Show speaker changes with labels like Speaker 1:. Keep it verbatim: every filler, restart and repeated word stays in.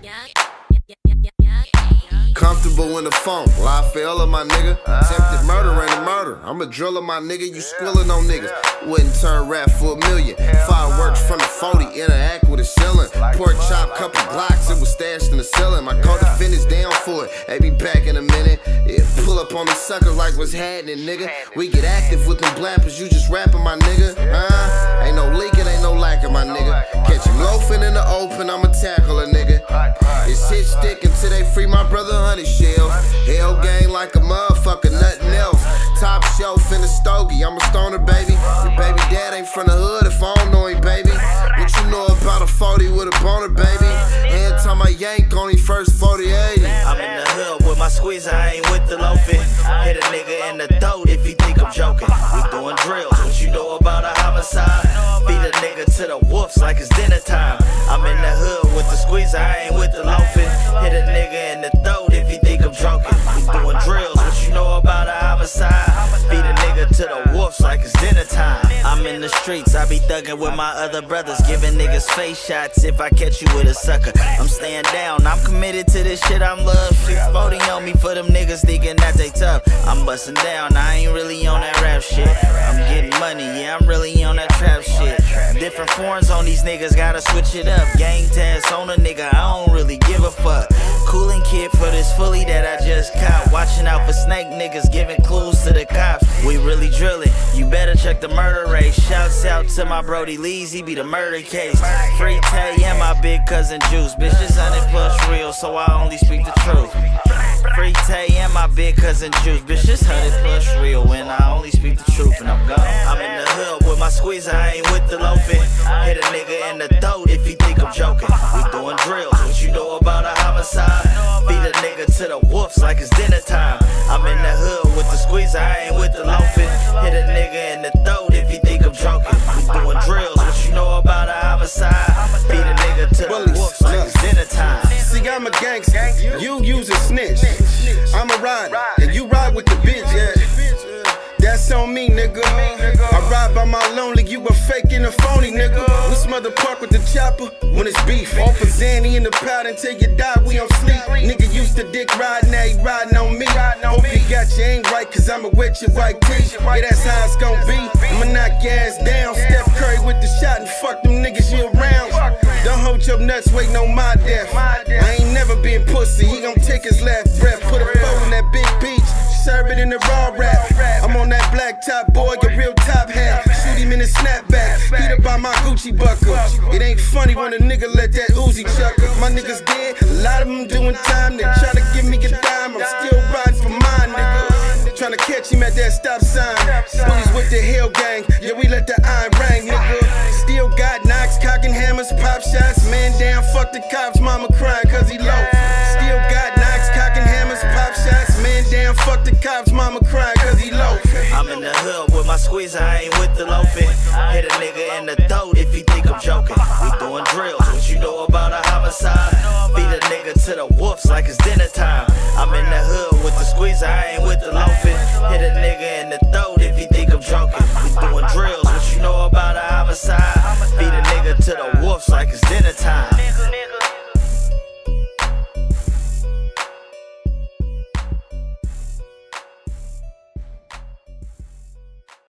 Speaker 1: Comfortable in the phone, lie fella, my nigga. Attempted murder ain't a murder. I'm a driller, my nigga. You squilling on niggas. Wouldn't turn rap for a million. Fireworks from the forty, interact with the ceiling. Pork chop, couple blocks, it was stashed in the ceiling. My co-defendant's down for it. They be back in a minute. Yeah, pull up on these suckers like what's happening, nigga. We get active with them blampers, you just rapping, my nigga. Huh? Ain't no leaking, ain't no lacking, my nigga. Catch him loafing in the open, I'ma tackle a nigga. It's hit stick until they free my brother Honey Shell. Hell gang like a motherfucker, nothing else. Top shelf in the stogie, I'm a stoner, baby. Your baby dad ain't from the hood if I don't know him, baby. What you know about a forty with a boner, baby? Hand time I yank on his first forty eighty.
Speaker 2: I'm in the hood with my squeeze, I ain't with the loafing. Hit a nigga in the throat if he think I'm joking. We doing drills, what you know about a homicide? Beat a nigga to the wolves like it's dinner time. I'm in the hood with the squeeze, I ain't with the loafing. Hit a nigga in the throat if he think I'm joking. We doing drills, what you know about a homicide? Beat a nigga to the wolves like it's dinner time. I'm in the streets, I be thugging with my other brothers, giving niggas face shots if I catch you with a sucker. I'm staying down, I'm committed to this shit, I'm love. six forty on me for them niggas thinking that they tough. I'm busting down, I ain't really on that rap shit. I'm getting money, yeah, I'm really on that trap shit. Different forms on these niggas, gotta switch it up. Gang tags on a nigga, I don't really give a fuck. Coolin' kid for this fully that I just caught. Watching out for snake niggas, giving clues to the cops. We really drillin', you better check the murder rate. Shouts out to my Brody Lees, he be the murder case. Free Tay and my big cousin Juice. Bitch, this hundred plus real, so I only speak the truth. Free Tay and my big cousin Juice. Bitch, this hundred plus real, when I only speak the truth and I'm gone. I'm in the hood with my squeeze, I ain't with the loafing. Hit a nigga in the throat if he think I'm joking. We doing drills, what you know about a homicide? Beat a nigga to the wolves like it's dinner time. I'm in the hood with the squeeze, I ain't with the loafing. Hit a nigga in the throat if he think I'm joking. We doing drills, what you know about a homicide? Beat a nigga to the wolves like it's dinner time.
Speaker 3: See, I'm a gangster, you use a snitch. I'm a rider, and you ride with the bitch, yeah. That's on me, nigga. I ride by my lonely, you a fake and a phony, nigga. We smother park with the chopper when it's beef. Off a Zanny in the powder until you die, we don't sleep. Nigga used to dick ride, now he riding on me. Hope you got your aim right, cause I'ma wet your white tee. Yeah, that's how it's gon' be. I'ma knock your ass down. Steph Curry with the shot and fuck them niggas you around. Don't hold your nuts waiting on my death. I ain't never been pussy, he gon' take his last breath. Put a foe in that big beach, serve it in the raw rap. I'm on that black top boy, a real top hat. Shoot him in his snapback, beat up by my Gucci buckle. It ain't funny when a nigga let that Uzi chuckle. My niggas dead, a lot of them doing time. They try to give me a dime, I'm still riding for mine, nigga. Tryna catch him at that stop sign. Bullies with the Hell gang, yeah, we let the iron ring, nigga. Still got knocks, cocking hammers, pop shots. Man down, fuck the cops, mama crying cause he low. Still got knocks, cocking hammers, pop shots. Man down, fuck the cops, mama crying cause he low.
Speaker 2: I'm in the hood with my squeeze, I ain't with the loafing. Hit a nigga in the throat if he think I'm joking. We doing drills, what you know about a homicide? Beat a nigga to the wolves like it's dinner time. I'm in the hood with the squeeze, I ain't with the loafing. Hit a nigga in the throat if he think I'm joking. We doing drills, what you know about a homicide? Beat a nigga to the wolves like it's dinner